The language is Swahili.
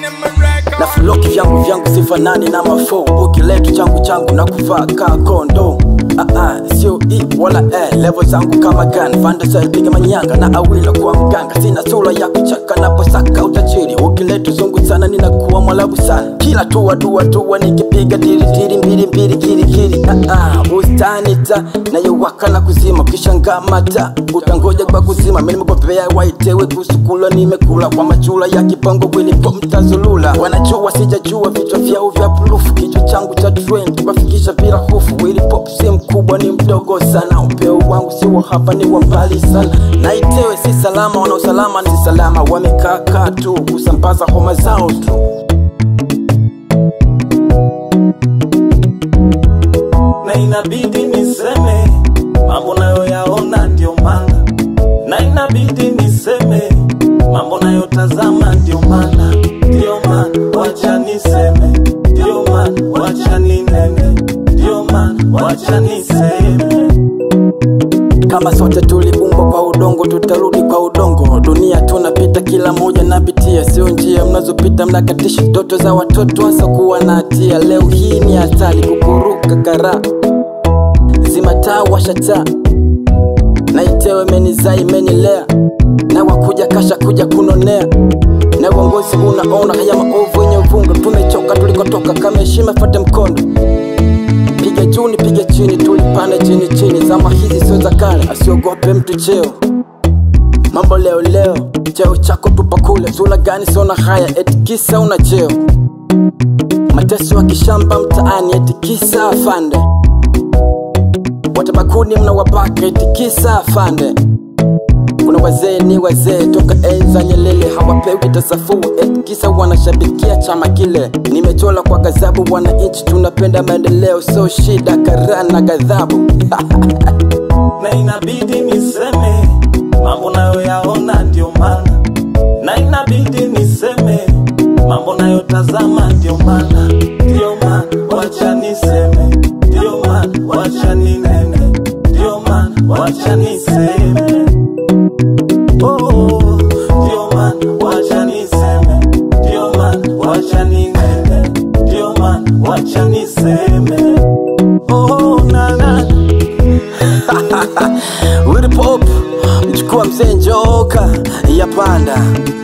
Na floki vyangu sifanani na mafo. Ukiletu changu na kuvaa kaa kondo. Sio E wala level zangu kama gun. Fandasa piga manyanga na awila kwa mganga. Sina sura ya kuchaka na posaka utachiri. Ukiletu zungu sana ninakuwa mwalabu sana. Kila tuwa nikipiga diri mbili kiri. Bustani ta na yowaka na kuzima. Ukishangaa mata utangoja kwa kuzima. Mimi nimekopea waitewe kusukula. Nimekula kwa machula ya kipango wili mtazulula. Wanajua sijajua vichwa vyao vya proof. Kichwa changu cha trend kibafikisha bila hofu. Wili pop si mkubwa ni mdogo sana. Upeo wangu si wa hapa ni wa mbali sana. Na itewe si salama, wana usalama ni salama. Wamekaa tu kusambaza homa zao tu. Na inabidi niseme mambo nayo yaona ndio maana. Na inabidi niseme mambo nayo tazama ndio maana. Ndio maana wacha niseme. Ndio maana wacha ninene. Ndio maana wacha niseme. Kama sote tuliumbwa kwa udongo tutarudi kwa udongo. Dunia tunapita kila moja napitia. Sio njia mnazopita mnakatisha ndoto za watoto hasa kuwa na hatia. Leo hii ni hatari kukuruka kara. Zima taa washa taa. Na itewe menizai menilea. Na wakuja kasha kuja kunonea. Na uongozi unaona haya maovu wenye uvunga. Tumechoka tulikotoka kama heshima fate mkondo. Piga juu ni piga chini tulipane chini. Zama hizi sio za kale asiogope mtu cheo. Mambo leo cheo chako tupa kule. Zula gani sona haya eti kisa una cheo. Mateso wa kishamba mtaani eti kisa afande. Watabakuni mna wabaka eti kisa afande. Kuna wazee ni wazee toka enza Nyerere hawapewi tasafu eti kisa wanashabikia chama kile. Nimechola kwa gazabu wananchi tunapenda maendeleo. So shida karana gadhabu. Na inabidi niseme mambo nayo yaona ndio maana. Na inabidi niseme mambo nayo tazama ndio maana. Ndio maana wacha niseme. Ndio maana wacha ninene. Ndio maana wacha niseme. Ndio maana wacha niseme. Ndio maana wacha ninene. Ndio maana wacha niseme. Na Willy Pop mchukua mzee njoka ya panda.